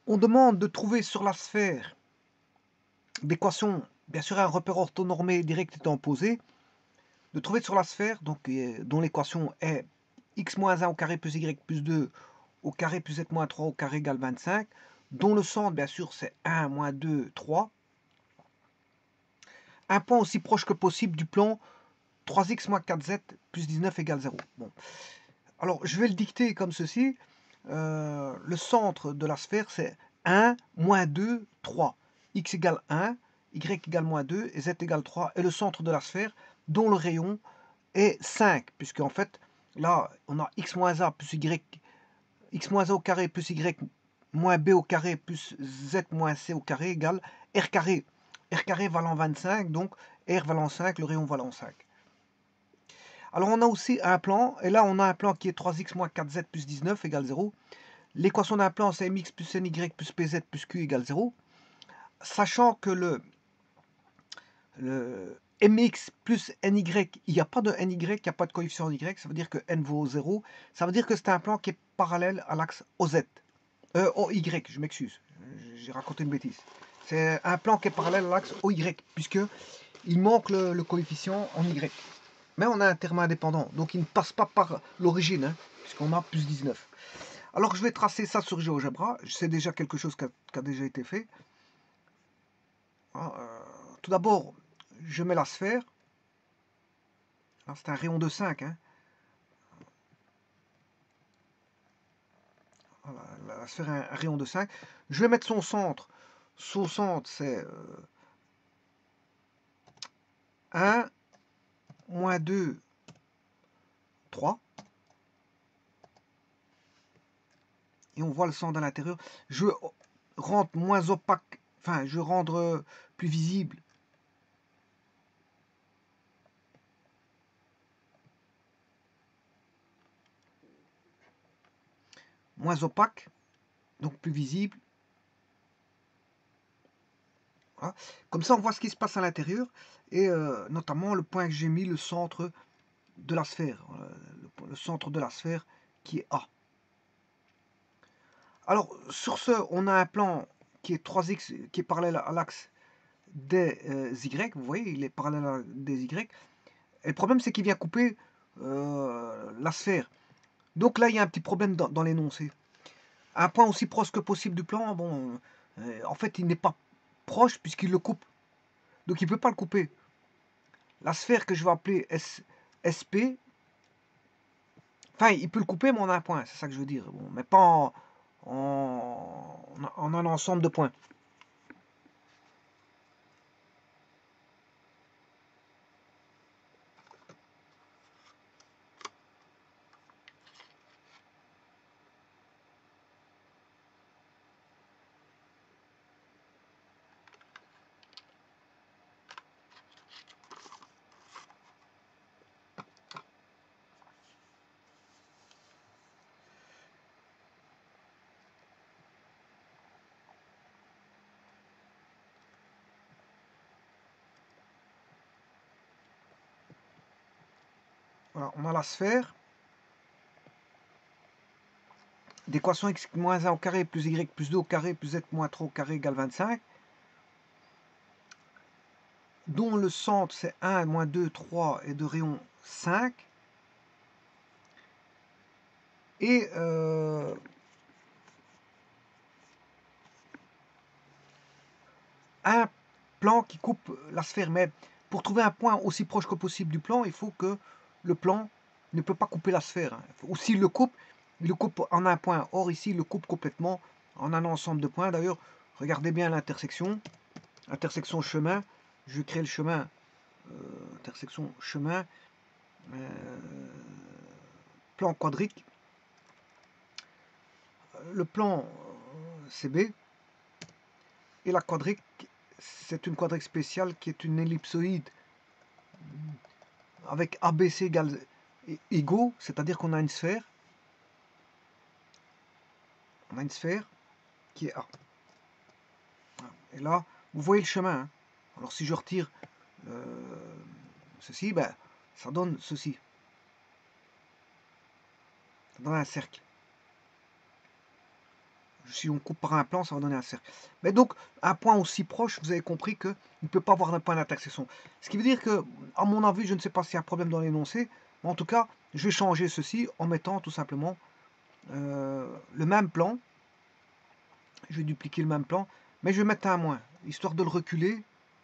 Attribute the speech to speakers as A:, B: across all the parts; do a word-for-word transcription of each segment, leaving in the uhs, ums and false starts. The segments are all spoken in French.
A: On demande de trouver sur la sphère d'équation, bien sûr un repère orthonormé direct étant posé, de trouver sur la sphère, donc, euh, dont l'équation est x moins un au carré plus y plus deux au carré plus z moins trois au carré égale vingt-cinq, dont le centre, bien sûr, c'est un, moins deux, trois. Un point aussi proche que possible du plan trois x moins quatre z plus dix-neuf égale zéro. Bon. Alors, je vais le dicter comme ceci. Euh, le centre de la sphère, c'est un, moins deux, trois. X égale un, Y égale moins deux et Z égale trois. Et le centre de la sphère, dont le rayon est cinq, puisque en fait, là, on a X moins A plus Y, X moins A au carré plus Y moins B au carré plus Z moins C au carré égale R carré. R carré valant vingt-cinq, donc R valant cinq, le rayon valant cinq. Alors on a aussi un plan, et là on a un plan qui est trois x moins quatre z plus dix-neuf égale zéro. L'équation d'un plan c'est mx plus ny plus pz plus q égale zéro. Sachant que le, le mx plus ny, il n'y a pas de ny, il n'y a pas de coefficient y, ça veut dire que n vaut zéro. Ça veut dire que c'est un plan qui est parallèle à l'axe O Z. Euh, O Y, je m'excuse, j'ai raconté une bêtise. C'est un plan qui est parallèle à l'axe O Y, puisque il manque le, le coefficient en Y. Mais on a un terme indépendant, donc il ne passe pas par l'origine, hein, puisqu'on a plus dix-neuf. Alors je vais tracer ça sur GeoGebra, c'est déjà quelque chose qui a, qui a déjà été fait. Euh, tout d'abord, je mets la sphère. C'est un rayon de cinq. Hein. Voilà, la sphère est un rayon de cinq. Je vais mettre son centre. Son centre, c'est euh, un, moins deux, trois. Et on voit le centre à l'intérieur. Je rendre moins opaque, enfin, je rendre plus visible moins opaque, donc plus visible. Voilà. Comme ça, on voit ce qui se passe à l'intérieur, et euh, notamment le point que j'ai mis, le centre de la sphère, euh, le, le centre de la sphère qui est A. Alors, sur ce, on a un plan qui est trois x, qui est parallèle à l'axe des euh, Y, vous voyez, il est parallèle à des Y. Et le problème, c'est qu'il vient couper euh, la sphère. Donc là, il y a un petit problème dans, dans l'énoncé. Un point aussi proche que possible du plan, bon, euh, en fait, il n'est pas proche puisqu'il le coupe. Donc il ne peut pas le couper. La sphère que je vais appeler S, SP, enfin, il peut le couper, mais en un point, c'est ça que je veux dire. Bon, mais pas en, en, en un ensemble de points. Voilà, on a la sphère d'équation x moins un au carré plus y plus deux au carré plus z moins trois au carré égale vingt-cinq, dont le centre c'est un, moins deux, trois et de rayon cinq. Et euh, un plan qui coupe la sphère. Mais pour trouver un point aussi proche que possible du plan, il faut que le plan ne peut pas couper la sphère. Ou s'il le coupe, il le coupe en un point. Or ici, il le coupe complètement en un ensemble de points. D'ailleurs, regardez bien l'intersection. Intersection chemin. Je vais créer le chemin. Euh, intersection chemin. Euh, plan quadrique. Le plan C B. Et la quadrique, c'est une quadrique spéciale qui est une ellipsoïde avec A B C égale égaux, c'est-à-dire qu'on a une sphère. On a une sphère qui est A. Et là, vous voyez le chemin. Hein. Alors si je retire euh, ceci, ben, ça donne ceci. Ça donne un cercle. Si on coupe par un plan, ça va donner un cercle. Mais donc, un point aussi proche, vous avez compris qu'il ne peut pas avoir un point d'intersection. Ce qui veut dire que, à mon avis, je ne sais pas s'il y a un problème dans l'énoncé, mais en tout cas, je vais changer ceci en mettant tout simplement euh, le même plan. Je vais dupliquer le même plan, mais je vais mettre un moins, histoire de le reculer,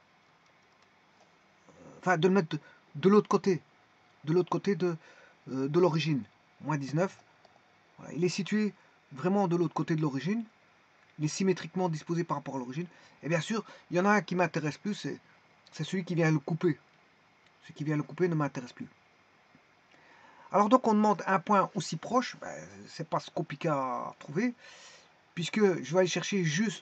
A: enfin de le mettre de, de l'autre côté, de l'autre côté de, euh, de l'origine. Moins dix-neuf. Voilà, il est situé vraiment de l'autre côté de l'origine. Il est symétriquement disposé par rapport à l'origine. Et bien sûr, il y en a un qui m'intéresse plus, c'est celui qui vient le couper. Celui qui vient le couper ne m'intéresse plus. Alors donc on demande un point aussi proche, ben, c'est pas ce compliqué à trouver, puisque je vais aller chercher juste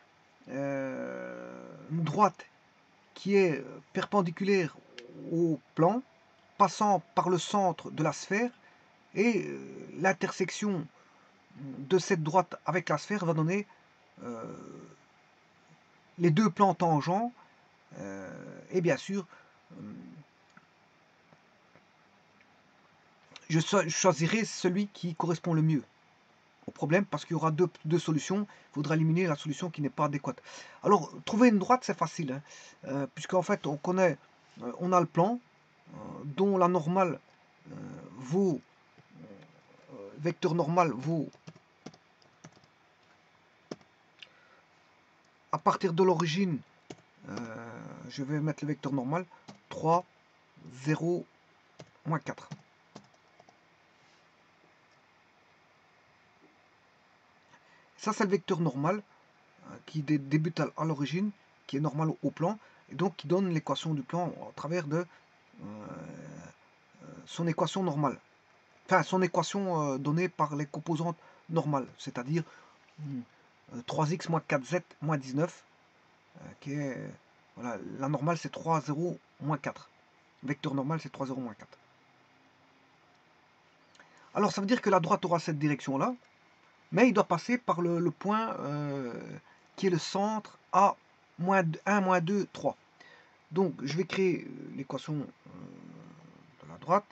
A: euh, une droite qui est perpendiculaire au plan, passant par le centre de la sphère, et euh, l'intersection de cette droite avec la sphère va donner euh, les deux plans tangents, euh, et bien sûr, euh, je, so je choisirai celui qui correspond le mieux au problème, parce qu'il y aura deux, deux solutions, il faudra éliminer la solution qui n'est pas adéquate. Alors, trouver une droite, c'est facile, hein, euh, puisqu'en fait, on connaît, euh, on a le plan, euh, dont la normale euh, vaut, euh, vecteur normal vaut, à partir de l'origine, euh, je vais mettre le vecteur normal, trois, zéro, moins quatre. Ça, c'est le vecteur normal euh, qui dé débute à, à l'origine, qui est normal au, au plan, et donc qui donne l'équation du plan à travers de euh, son équation normale. Enfin, son équation euh, donnée par les composantes normales, c'est-à-dire euh, trois x moins quatre z moins dix-neuf, euh, qui est, voilà, la normale c'est trois, zéro, moins quatre. Vecteur normal c'est trois, zéro, moins quatre. Alors ça veut dire que la droite aura cette direction-là, mais il doit passer par le, le point euh, qui est le centre à moins un, moins deux, trois. Donc je vais créer l'équation euh, de la droite,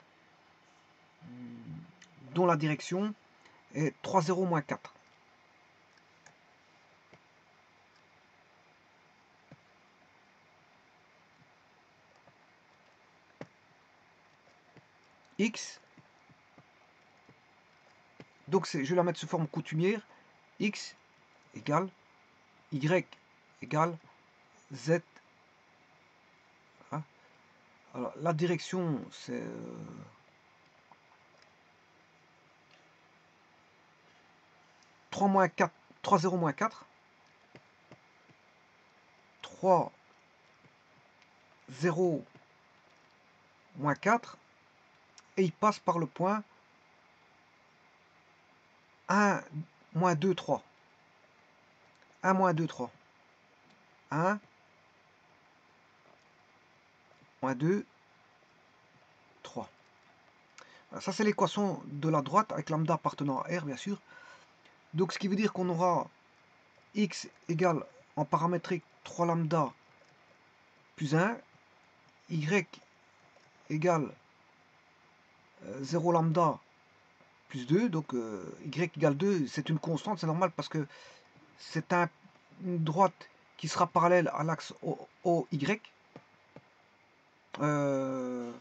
A: dont la direction est trois, zéro, moins quatre. X, donc je vais la mettre sous forme coutumière, X égale Y égale Z. Voilà. Alors la direction c'est euh, trois moins quatre, trois, zéro, moins quatre, trois, zéro, moins quatre, et il passe par le point un, moins deux, trois. un, moins deux, trois. un, moins deux, trois. Voilà, ça c'est l'équation de la droite avec lambda appartenant à R bien sûr. Donc ce qui veut dire qu'on aura x égale en paramétrique trois lambda plus un, y égale euh, zéro lambda plus deux, donc euh, y égale deux, c'est une constante, c'est normal parce que c'est un, une droite qui sera parallèle à l'axe O Y. Euh,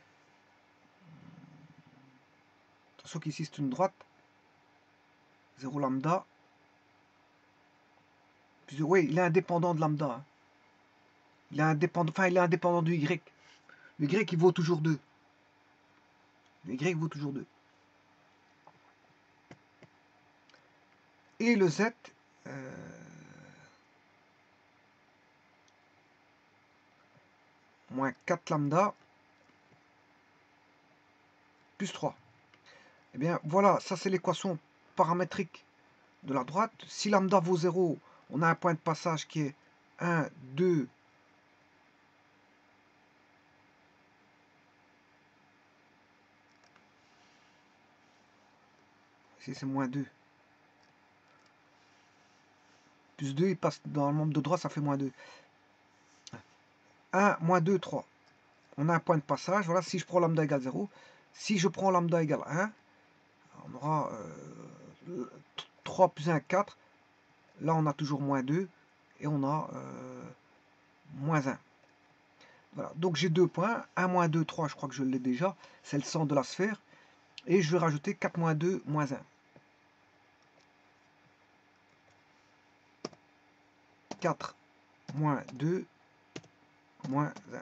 A: attention qu'ici c'est une droite, zéro lambda, plus, oui, il est indépendant de lambda. Hein. Il est indépendant, enfin il est indépendant du Y. Le Y il vaut toujours deux. Le Y vaut toujours deux. Et le Z, euh, moins quatre lambda, plus trois. Eh bien voilà, ça c'est l'équation paramétrique de la droite. Si lambda vaut zéro, on a un point de passage qui est un, deux, ici c'est moins deux. Plus deux, il passe dans le membre de droite, ça fait moins deux. un, moins deux, trois. On a un point de passage. Voilà, si je prends lambda égale zéro, si je prends lambda égale un, on aura euh, trois plus un, quatre. Là, on a toujours moins deux et on a euh, moins un. Voilà, donc j'ai deux points. un, moins deux, trois, je crois que je l'ai déjà. C'est le centre de la sphère. Et je vais rajouter quatre, moins deux, moins un. quatre, moins deux, moins un.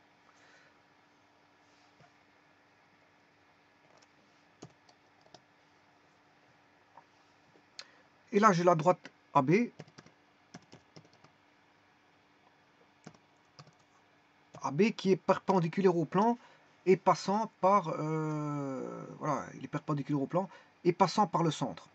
A: Et là, j'ai la droite A B. A B qui est perpendiculaire au plan et passant par... Euh, voilà, il est perpendiculaire au plan et passant par le centre.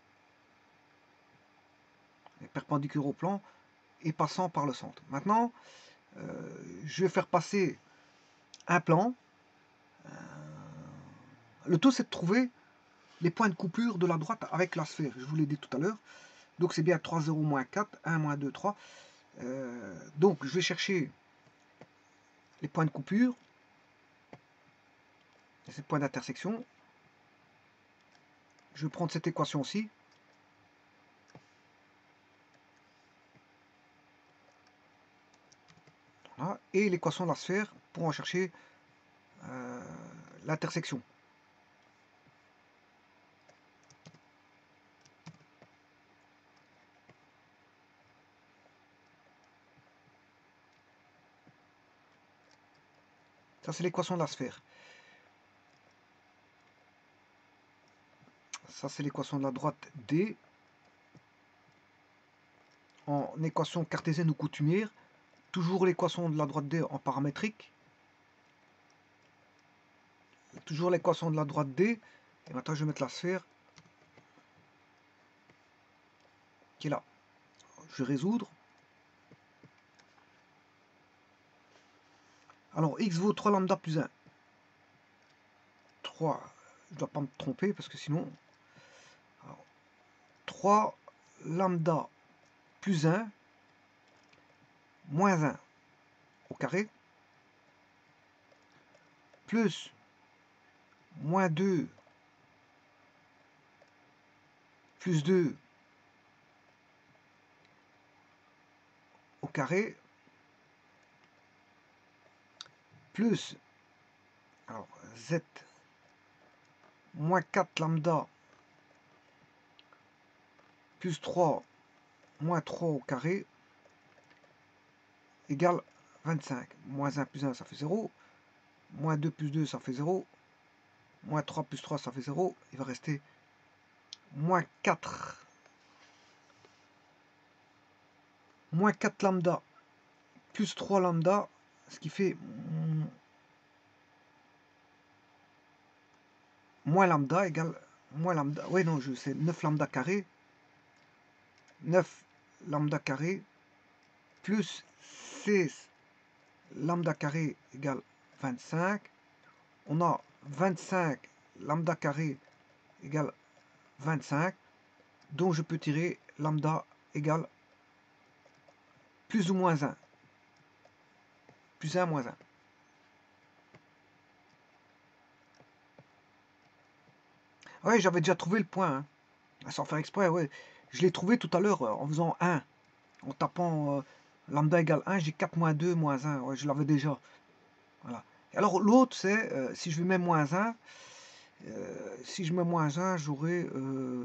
A: Il est perpendiculaire au plan et passant par le centre. Maintenant, euh, je vais faire passer un plan. Euh, le tout, c'est de trouver les points de coupure de la droite avec la sphère. Je vous l'ai dit tout à l'heure. Donc, c'est bien trois, zéro, moins quatre, un, moins deux, trois. Euh, donc, je vais chercher les points de coupure, ces points d'intersection. Je vais prendre cette équation-ci. Voilà. Et l'équation de la sphère pour en chercher euh, l'intersection. Ça, c'est l'équation de la sphère. Ça, c'est l'équation de la droite D. En équation cartésienne ou coutumière. Toujours l'équation de la droite D en paramétrique. Toujours l'équation de la droite D. Et maintenant, je vais mettre la sphère qui est là. Je vais résoudre. Alors, x vaut trois lambda plus un. trois, je ne dois pas me tromper parce que sinon... Alors, trois lambda plus un moins un au carré plus moins deux plus deux au carré plus alors z moins quatre lambda plus trois moins trois au carré égale vingt-cinq. Moins un plus un, ça fait zéro. Moins deux plus deux, ça fait zéro. Moins trois plus trois, ça fait zéro. Il va rester moins quatre. Moins quatre lambda plus trois lambda, ce qui fait moins lambda égale moins lambda. Oui, non, je sais, neuf lambda carré. neuf lambda carré plus seize lambda carré égale vingt-cinq. On a vingt-cinq lambda carré égale vingt-cinq, dont je peux tirer lambda égale plus ou moins un. Plus un, moins un. Ouais, j'avais déjà trouvé le point. Hein. Sans faire exprès, ouais. Je l'ai trouvé tout à l'heure en faisant un. En tapant euh, lambda égale un, j'ai quatre moins deux moins un. Ouais, je l'avais déjà. Voilà. Et alors l'autre, c'est, euh, si je mets moins un, euh, si je mets moins un, j'aurai euh,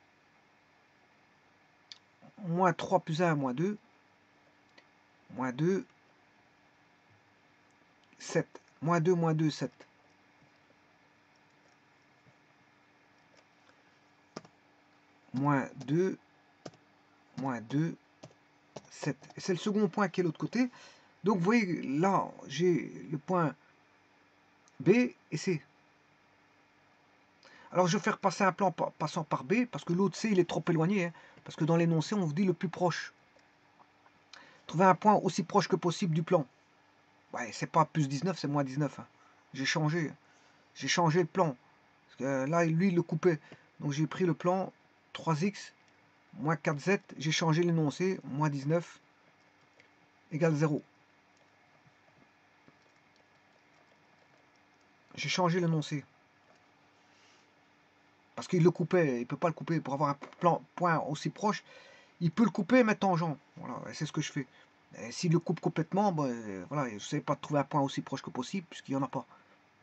A: moins trois plus un, moins deux. Moins deux, sept. Moins deux, moins deux, sept. Moins deux, moins deux, sept. Et c'est le second point qui est de l'autre côté. Donc vous voyez, là, j'ai le point B et C. Alors je vais faire passer un plan passant par B, parce que l'autre C, il est trop éloigné. Hein, parce que dans l'énoncé, on vous dit le plus proche. Trouver un point aussi proche que possible du plan. Ouais, c'est pas plus dix-neuf, c'est moins dix-neuf. Hein. J'ai changé. J'ai changé le plan. Parce que là, lui, il le coupait. Donc j'ai pris le plan trois x moins quatre z. J'ai changé l'énoncé. Moins dix-neuf égale zéro. J'ai changé l'énoncé. Parce qu'il le coupait. Il ne peut pas le couper. Pour avoir un plan, point aussi proche, il peut le couper et mettre tangent. Voilà, c'est ce que je fais. S'il le coupe complètement, ben, voilà, je ne sais pas de trouver un point aussi proche que possible, puisqu'il n'y en a pas.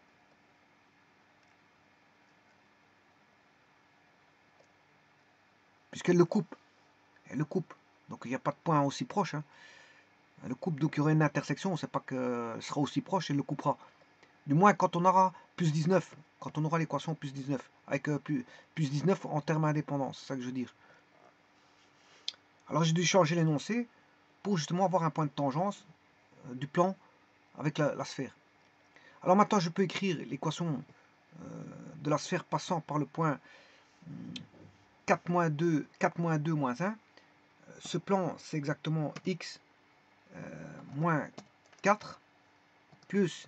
A: Puisqu'elle le coupe. Elle le coupe. Donc il n'y a pas de point aussi proche. Hein. Elle le coupe, donc il y aura une intersection, on ne sait pas qu'elle sera aussi proche, elle le coupera. Du moins quand on aura plus dix-neuf, quand on aura l'équation plus dix-neuf, avec euh, plus, plus dix-neuf en termes indépendants, c'est ça que je veux dire. Alors j'ai dû changer l'énoncé pour justement avoir un point de tangence euh, du plan avec la, la sphère. Alors maintenant je peux écrire l'équation euh, de la sphère passant par le point quatre moins deux, quatre moins deux moins un. Ce plan c'est exactement x euh, moins quatre plus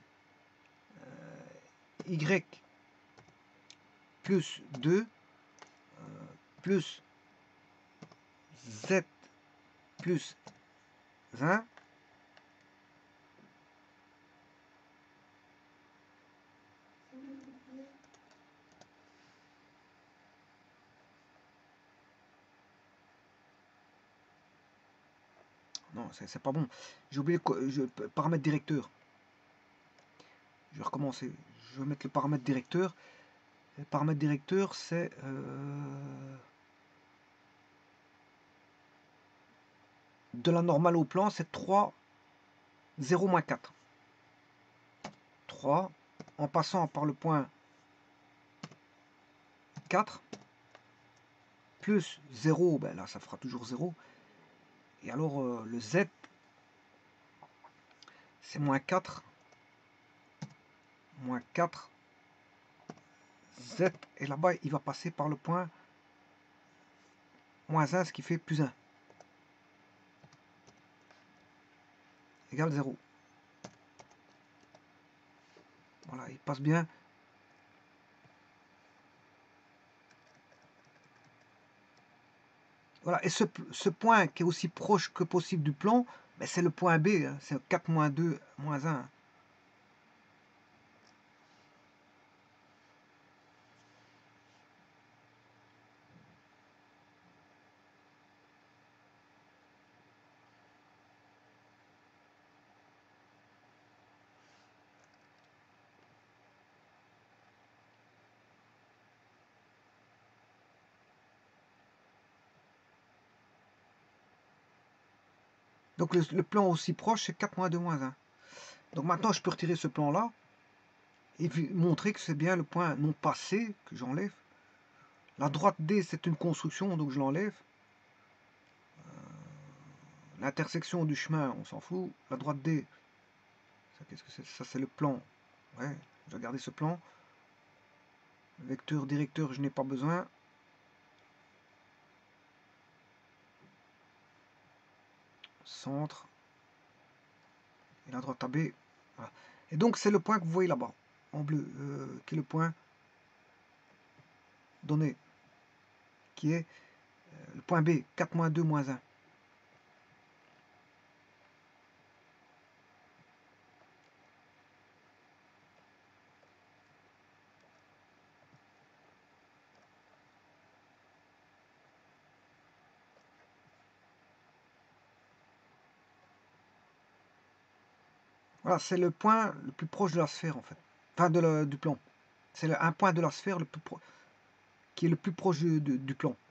A: euh, y plus deux euh, plus z plus un non c'est pas bon, j'ai oublié le paramètre directeur. Je vais recommencer, je vais mettre le paramètre directeur. Le paramètre directeur c'est euh, de la normale au plan, c'est trois, zéro moins quatre. trois, en passant par le point quatre, plus zéro, ben là ça fera toujours zéro. Et alors euh, le z, c'est moins quatre, moins quatre, z, et là-bas il va passer par le point moins un, ce qui fait plus un, égale zéro. Voilà, il passe bien. Voilà, et ce, ce point qui est aussi proche que possible du plan, ben c'est le point B, hein, c'est quatre moins deux moins un. Donc le, le plan aussi proche, c'est quatre moins deux moins un. Donc maintenant, je peux retirer ce plan-là et montrer que c'est bien le point non pas C que j'enlève. La droite D, c'est une construction, donc je l'enlève. Euh, L'intersection du chemin, on s'en fout. La droite D, ça, qu'est-ce que c'est? Ça, c'est le plan. Ouais, je vais garder ce plan. Vecteur, directeur, je n'ai pas besoin. Centre. Et la droite A B. Voilà. Et donc, c'est le point que vous voyez là-bas, en bleu, euh, qui est le point donné, qui est euh, le point B, quatre moins deux moins un. Voilà, c'est le point le plus proche de la sphère, en fait. Enfin, de la, du plan. C'est un point de la sphère le plus qui est le plus proche du, du, du plan.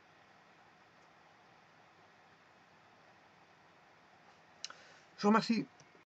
A: Je vous remercie.